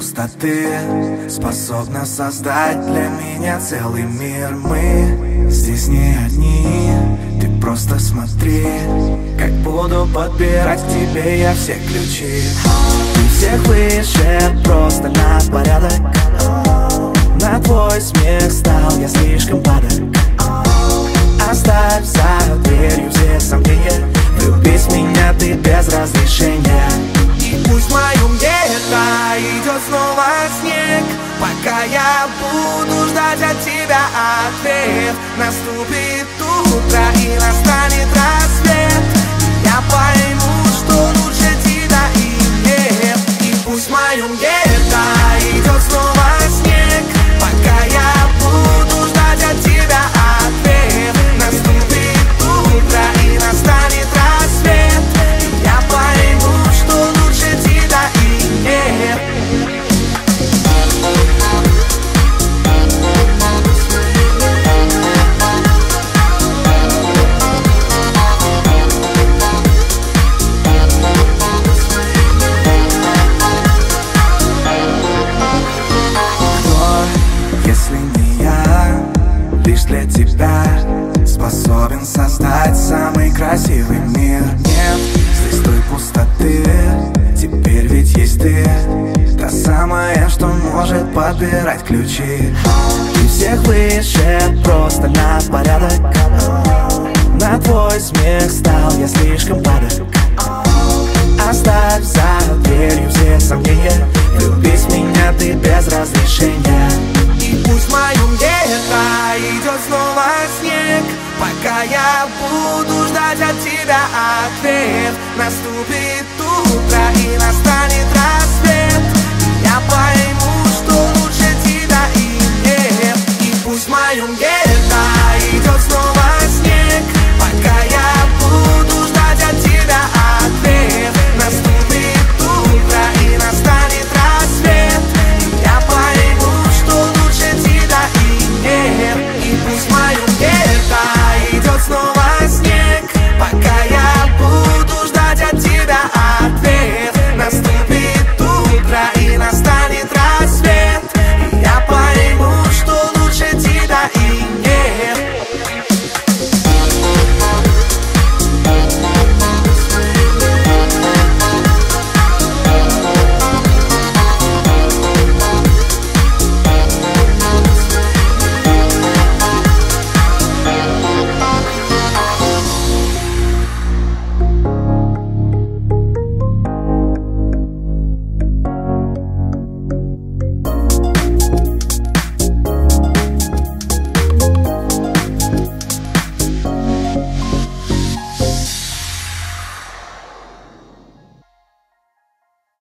пустоты способна создать для меня целый мир. Мы здесь не одни, ты просто смотри, как буду подбирать к тебе я все ключи. Ты всех выше, просто на порядок. На твой смех стал я слишком падок. Оставь за дверью все сомнения, влюбись в меня ты без разрешения. И пусть в моем где-то идет снова снег, пока я буду ждать от тебя ответ. Наступит утро и настанет рассвет, и я пойму, что лучше тебя и нет. И пусть в моем где-то идет снова снег, пока я буду ждать от тебя ответ. Наступит утро и настанет рассвет, и я пойму, что лучше тебя и нет. Если не я, лишь для тебя способен создать самый красивый мир. Нет здесь той пустоты, теперь ведь есть ты, та самая, что может подбирать ключи. Ты всех выше, просто на порядок. На твой смех стал я слишком падок. Оставь за дверью все сомнения, влюбись в меня ты без разрешения. И пусть в моем где-то идет снова снег, пока я буду ждать от тебя ответ. Наступит утро и настанет рассвет.